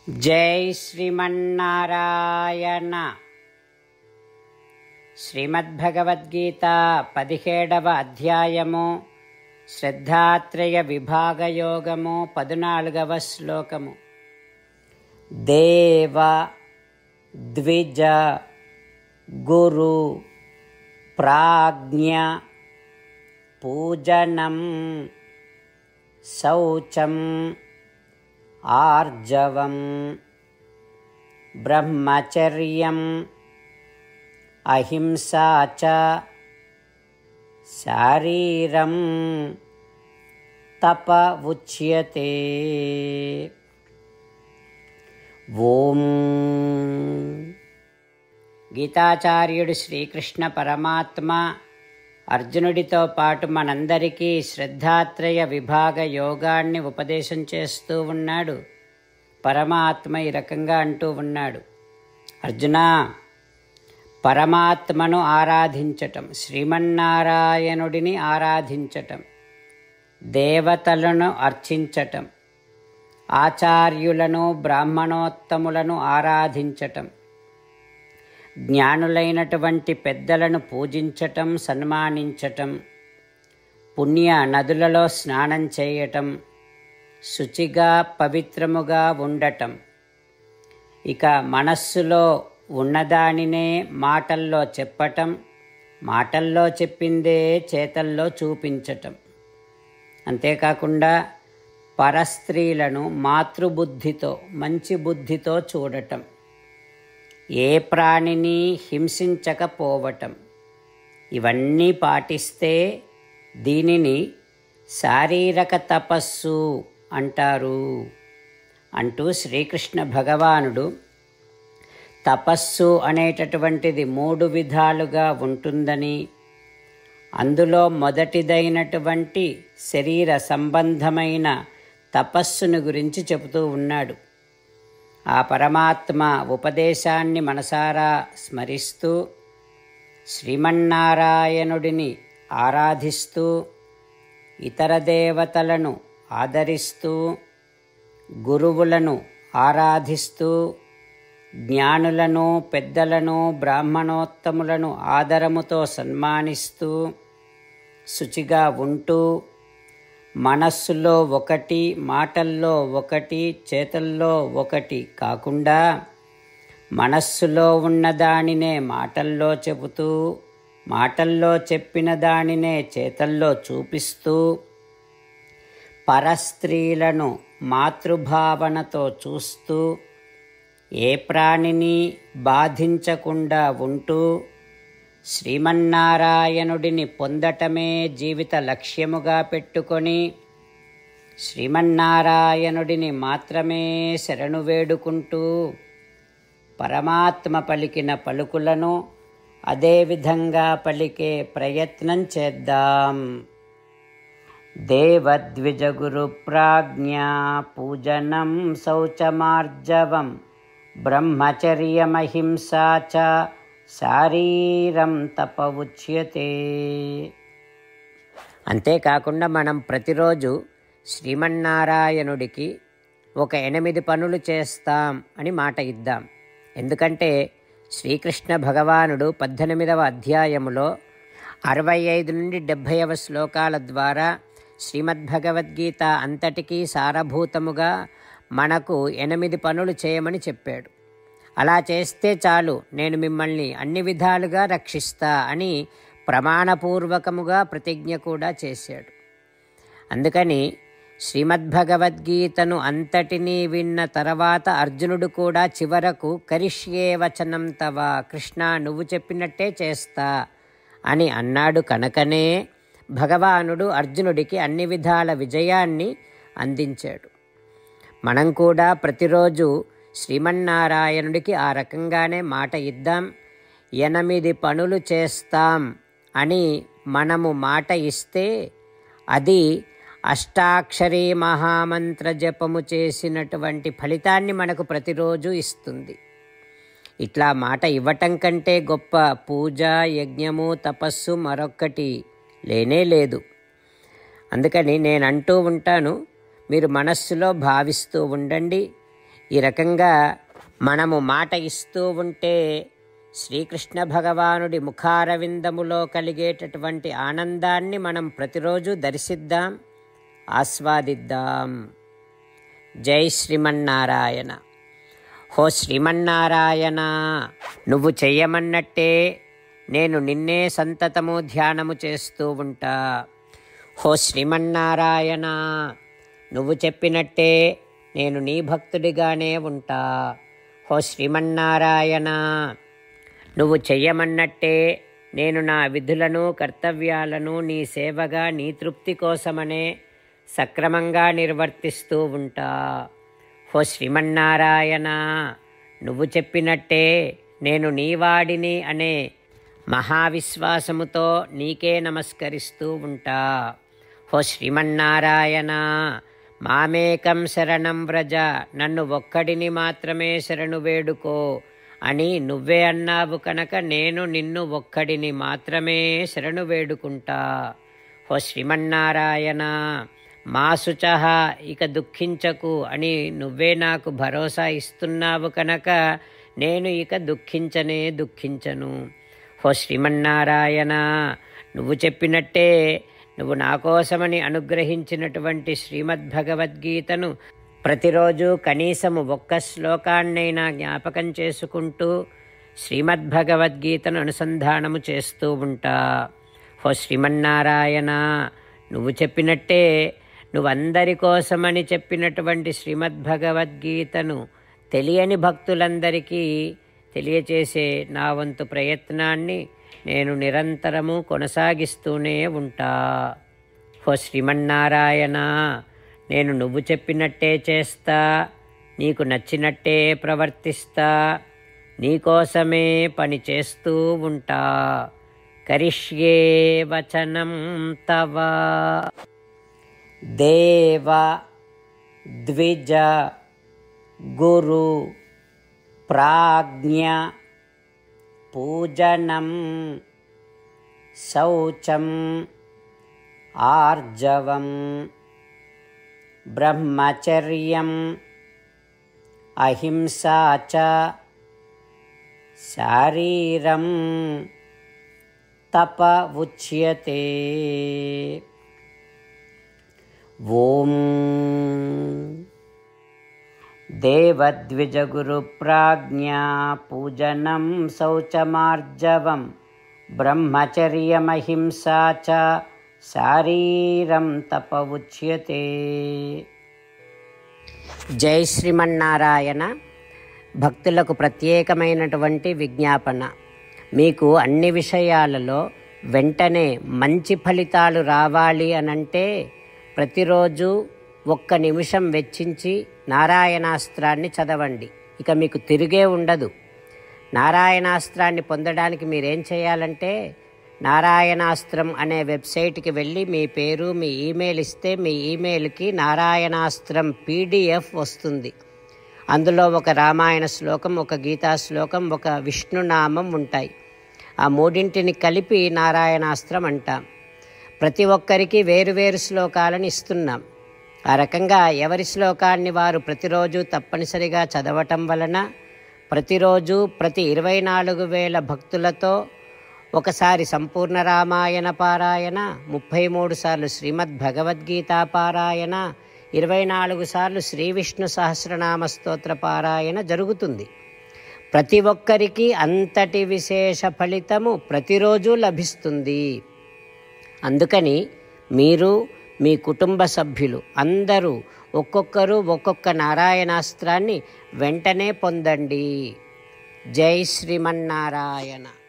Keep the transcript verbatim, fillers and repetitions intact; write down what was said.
జై శ్రీమన్నారాయణ. శ్రీమద్భగవద్గీత పదిహేడవ అధ్యాయము శ్రద్ధాత్రయ విభాగయోగము పదునాలుగవ శ్లోకము. దేవ ద్విజ గురు ప్రాజ్ఞ పూజనం శౌచం ఆర్జవం బ్రహ్మచర్యం అహింసా చ శారీరం తప ఉచ్యతే. ఓం. గీతాచార్యుడు శ్రీకృష్ణ పరమాత్మ అర్జునుడితో పాటు మనందరికీ శ్రద్ధాత్రయ విభాగ యోగాన్ని ఉపదేశం చేస్తూ ఉన్నాడు. పరమాత్మ ఈ రకంగా అంటూ ఉన్నాడు, అర్జునా, పరమాత్మను ఆరాధించటం, శ్రీమన్నారాయణుడిని ఆరాధించటం, దేవతలను అర్చించటం, ఆచార్యులను బ్రాహ్మణోత్తములను ఆరాధించటం, జ్ఞానులైనటువంటి పెద్దలను పూజించటం, సన్మానించటం, పుణ్య నదులలో స్నానం చేయటం, శుచిగా పవిత్రముగా ఉండటం, ఇక మనస్సులో ఉన్నదానినే మాటల్లో చెప్పటం, మాటల్లో చెప్పిందే చేతల్లో చూపించటం, అంతేకాకుండా పరస్త్రీలను మాతృబుద్ధితో మంచి బుద్ధితో చూడటం, ఏ ప్రాణిని హింసించకపోవటం, ఇవన్నీ పాటిస్తే దీనిని శారీరక తపస్సు అంటారు అంటూ శ్రీకృష్ణ భగవానుడు తపస్సు అనేటటువంటిది మూడు విధాలుగా ఉంటుందని, అందులో మొదటిదైనటువంటి శరీర సంబంధమైన తపస్సును గురించి చెబుతూ ఉన్నాడు. ఆ పరమాత్మ ఉపదేశాన్ని మనసారా స్మరిస్తూ శ్రీమన్నారాయణుడిని ఆరాధిస్తూ ఇతర దేవతలను ఆదరిస్తూ గురువులను ఆరాధిస్తూ జ్ఞానులను పెద్దలను బ్రాహ్మణోత్తములను ఆదరముతో సన్మానిస్తూ శుచిగా ఉంటూ మనస్సులో ఒకటి మాటల్లో ఒకటి చేతల్లో ఒకటి కాకుండా మనస్సులో ఉన్నదానినే మాటల్లో చెబుతూ మాటల్లో చెప్పిన దానినే చేతల్లో చూపిస్తూ పరస్త్రీలను మాతృభావనతో చూస్తూ ఏ ప్రాణిని బాధించకుండా ఉంటూ శ్రీమన్నారాయణుడిని పొందటమే జీవిత లక్ష్యముగా పెట్టుకొని శ్రీమన్నారాయణుడిని మాత్రమే శరణు వేడుకుంటూ పరమాత్మ పలికిన పలుకులను అదేవిధంగా పలికే ప్రయత్నం చేద్దాం. దేవద్విజగురు ప్రాజ్ఞా పూజనం శౌచమార్జవం బ్రహ్మచర్యమహింసా చ శారీరం తప ఉచ్యతే. అంతేకాకుండా మనం ప్రతిరోజు శ్రీమన్నారాయణుడికి ఒక ఎనిమిది పనులు చేస్తాం అని మాట ఇద్దాం. ఎందుకంటే శ్రీకృష్ణ భగవానుడు పద్దెనిమిదవ అధ్యాయములో అరవై ఐదు నుండి డెబ్భైవ శ్లోకాల ద్వారా శ్రీమద్భగవద్గీత అంతటికీ సారభూతముగా మనకు ఎనిమిది పనులు చేయమని చెప్పాడు. అలా చేస్తే చాలు, నేను మిమ్మల్ని అన్ని విధాలుగా రక్షిస్తా అని ప్రమాణపూర్వకముగా ప్రతిజ్ఞ కూడా చేశాడు. అందుకని శ్రీమద్భగవద్గీతను అంతటినీ విన్న తర్వాత అర్జునుడు కూడా చివరకు కరిష్యే వచనం తవ, కృష్ణ నువ్వు చెప్పినట్టే చేస్తా అని అన్నాడు. కనుకనే భగవానుడు అర్జునుడికి అన్ని విధాల విజయాన్ని అందించాడు. మనం కూడా ప్రతిరోజు శ్రీమన్నారాయణుడికి ఆ రకంగానే మాట ఇద్దాం. ఎనిమిది పనులు చేస్తాం అని మనము మాట ఇస్తే అది అష్టాక్షరీ మహామంత్ర జపము చేసినటువంటి ఫలితాన్ని మనకు ప్రతిరోజు ఇస్తుంది. ఇట్లా మాట ఇవ్వటం కంటే గొప్ప పూజ, యజ్ఞము, తపస్సు మరొక్కటి లేనే లేదు. అందుకని నేను అంటూ ఉంటాను, మీరు మనస్సులో భావిస్తూ ఉండండి, ఈ రకంగా మనము మాట ఇస్తూ ఉంటే శ్రీకృష్ణ భగవానుడి ముఖారవిందములో కలిగేటటువంటి ఆనందాన్ని మనం ప్రతిరోజు దర్శిద్దాం, ఆస్వాదిద్దాం. జై శ్రీమన్నారాయణ. హో శ్రీమన్నారాయణ, నువ్వు చెయ్యమన్నట్టే నేను నిన్నే సంతతము ధ్యానము చేస్తూ ఉంటా. హో శ్రీమన్నారాయణ, నువ్వు చెప్పినట్టే నేను నీ భక్తుడిగానే ఉంటా. హో శ్రీమన్నారాయణ, నువ్వు చెయ్యమన్నట్టే నేను నా విధులను కర్తవ్యాలను నీ సేవగా నీ తృప్తి కోసమనే సక్రమంగా నిర్వర్తిస్తూ ఉంటా. హో శ్రీమన్నారాయణ, నువ్వు చెప్పినట్టే నేను నీవాడిని అనే మహావిశ్వాసముతో నీకే నమస్కరిస్తూ ఉంటా. హో శ్రీమన్నారాయణ, మామేకం శరణం వ్రజ, నన్ను ఒక్కడిని మాత్రమే శరణు వేడుకో అని నువ్వే అన్నావు కనుక నేను నిన్ను ఒక్కడిని మాత్రమే శరణు వేడుకుంటా. హో శ్రీమన్నారాయణ, మా శుచః, ఇక దుఃఖించకు అని నువ్వే నాకు భరోసా ఇస్తున్నావు కనుక నేను ఇక దుఃఖించనే దుఃఖించను. హో శ్రీమన్నారాయణ, నువ్వు చెప్పినట్టే నువ్వు నా కోసమని అనుగ్రహించినటువంటి శ్రీమద్భగవద్గీతను ప్రతిరోజు కనీసము ఒక్క శ్లోకాన్నైనా జ్ఞాపకం చేసుకుంటూ శ్రీమద్భగవద్గీతను అనుసంధానము చేస్తూ ఉంటా. హో శ్రీమన్నారాయణ, నువ్వు చెప్పినట్టే నువ్వందరి కోసమని చెప్పినటువంటి శ్రీమద్భగవద్గీతను తెలియని భక్తులందరికీ తెలియచేసే నా వంతు ప్రయత్నాన్ని నేను నిరంతరము కొనసాగిస్తూనే ఉంటా. హో శ్రీమన్నారాయణ, నేను నువ్వు చెప్పినట్టే చేస్తా, నీకు నచ్చినట్టే ప్రవర్తిస్తా, నీకోసమే పని చేస్తూ ఉంటా. కరిష్యే వచనం తవ. దేవ ద్విజ గురు ప్రాజ్ఞ పూజనం శౌచం ఆర్జవం బ్రహ్మచర్యం అహింసా చ శారీరం తప ఉచ్యతే. ఓం దేవద్విజగురు ప్రాజ్ఞా పూజనం శౌచమార్జవం బ్రహ్మచర్యమహింసా చ శారీరం తప ఉచ్యతే. జై శ్రీమన్నారాయణ. భక్తులకు ప్రత్యేకమైనటువంటి విజ్ఞాపన. మీకు అన్ని విషయాలలో వెంటనే మంచి ఫలితాలు రావాలి అనంటే ప్రతిరోజు ఒక్క నిమిషం వెచ్చించి నారాయణాస్త్రాన్ని చదవండి. ఇక మీకు తిరిగే ఉండదు. నారాయణాస్త్రాన్ని పొందడానికి మీరేం చేయాలంటే నారాయణాస్త్రం అనే వెబ్సైట్కి వెళ్ళి మీ పేరు మీ ఈమెయిల్ ఇస్తే మీ ఈమెయిల్కి నారాయణాస్త్రం పీడిఎఫ్ వస్తుంది. అందులో ఒక రామాయణ శ్లోకం, ఒక గీతా శ్లోకం, ఒక విష్ణునామం ఉంటాయి. ఆ మూడింటిని కలిపి నారాయణాస్త్రం అంటాం. ప్రతి ఒక్కరికి వేరువేరు శ్లోకాలను ఇస్తున్నాం. ఆ రకంగా ఎవరి శ్లోకాన్ని వారు ప్రతిరోజు తప్పనిసరిగా చదవటం వలన ప్రతిరోజు ప్రతి ఇరవై నాలుగు వేల భక్తులతో ఒకసారి సంపూర్ణ రామాయణ పారాయణ, ముప్పై మూడు సార్లు శ్రీమద్ భగవద్గీత పారాయణ, ఇరవై నాలుగు సార్లు శ్రీ విష్ణు సహస్రనామ స్తోత్ర పారాయణ జరుగుతుంది. ప్రతి ఒక్కరికి అంతటి విశేష ఫలితము ప్రతిరోజు లభిస్తుంది. అందుకని మీరు మీ కుటుంబ సభ్యులు అందరూ ఒక్కొక్కరు ఒక్కొక్క నారాయణాస్త్రాన్ని వెంటనే పొందండి. జై శ్రీమన్నారాయణ.